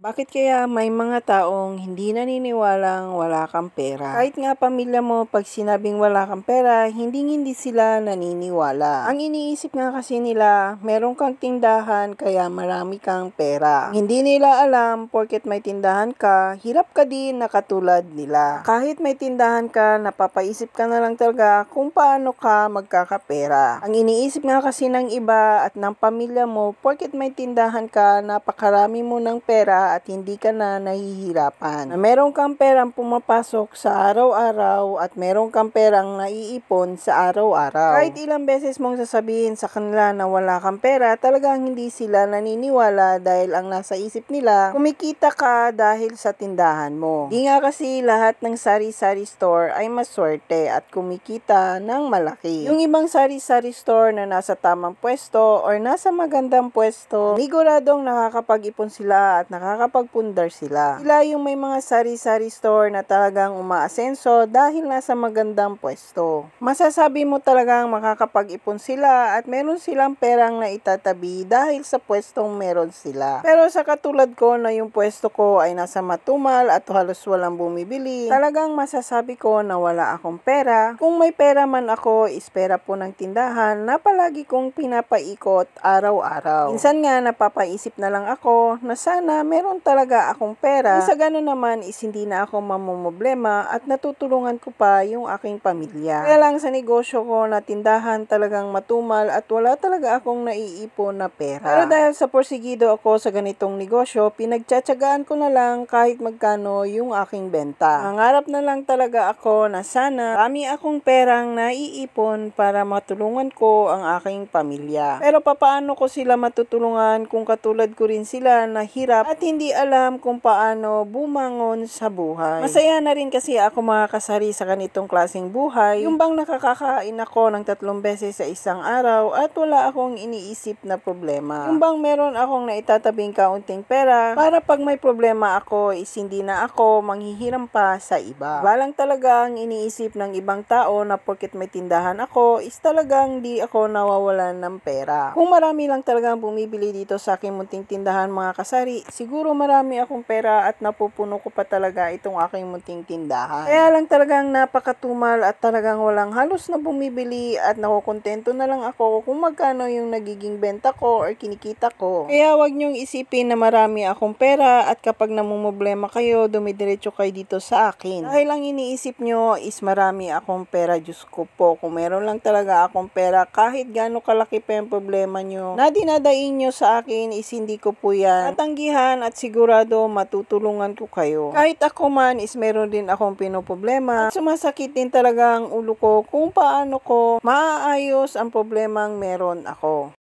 Bakit kaya may mga taong hindi naniniwalang wala kang pera? Kahit nga pamilya mo, pag sinabing wala kang pera, hindi sila naniniwala. Ang iniisip nga kasi nila, meron kang tindahan kaya marami kang pera. Ang hindi nila alam, porket may tindahan ka, hirap ka din na katulad nila. Kahit may tindahan ka, napapaisip ka na lang talaga kung paano ka magkakapera. Ang iniisip nga kasi ng iba at ng pamilya mo, porket may tindahan ka, napakarami mo ng pera at hindi ka na nahihirapan. Na meron kang perang pumapasok sa araw-araw at meron kang perang naiipon sa araw-araw. Kahit ilang beses mong sasabihin sa kanila na wala kang pera, talagang hindi sila naniniwala dahil ang nasa isip nila, kumikita ka dahil sa tindahan mo. Di nga kasi lahat ng sari-sari store ay maswerte at kumikita ng malaki. Yung ibang sari-sari store na nasa tamang pwesto or nasa magandang pwesto, siguradong nakakapag-ipon sila at nakakapagpundar sila. Sila yung may mga sari-sari store na talagang umaasenso dahil nasa magandang pwesto. Masasabi mo talagang makakapag-ipon sila at meron silang perang na itatabi dahil sa pwestong meron sila. Pero sa katulad ko na yung pwesto ko ay nasa matumal at halos walang bumibili, talagang masasabi ko na wala akong pera. Kung may pera man ako, is pera po ng tindahan na palagi kong pinapaikot araw-araw. Minsan nga napapaisip na lang ako na sana meron talaga akong pera. Sa ganun naman is hindi na ako mamumblema at natutulungan ko pa yung aking pamilya. Kaya lang sa negosyo ko na tindahan talagang matumal at wala talaga akong naiipon na pera. Pero dahil sa porsigido ako sa ganitong negosyo, pinagtsatsagaan ko na lang kahit magkano yung aking benta. Nangarap na lang talaga ako na sana marami akong perang naiipon para matulungan ko ang aking pamilya. Pero papaano ko sila matutulungan kung katulad ko rin sila na hirap at hindi alam kung paano bumangon sa buhay. Masaya na rin kasi ako makakasari sa ganitong klaseng buhay. Yung bang nakakakain ako ng 3 beses sa isang araw at wala akong iniisip na problema. Yung bang meron akong naitatabing kaunting pera para pag may problema ako is hindi na ako manghihiram pa sa iba. Iba lang talaga ang iniisip ng ibang tao na porket may tindahan ako is talagang di ako nawawalan ng pera. Kung marami lang talagang bumibili dito sa aking munting tindahan mga kasari, siguro marami akong pera at napupuno ko pa talaga itong aking munting tindahan. Kaya lang talagang napakatumal at talagang walang halos na bumibili at nakukontento na lang ako kung magkano yung nagiging benta ko or kinikita ko. Kaya wag niyong isipin na marami akong pera at kapag namumblema kayo, dumidiretso kayo dito sa akin. Dahil ang iniisip nyo is marami akong pera, Diyos ko po. Kung meron lang talaga akong pera, kahit gaano kalaki pa yung problema nyo, na dinadain nyo sa akin is hindi ko po yan tatanggihan at sigurado matutulungan ko kayo. Kahit ako man is meron din akong pinoproblema at sumasakit din talaga ang ulo ko kung paano ko maaayos ang problemang meron ako.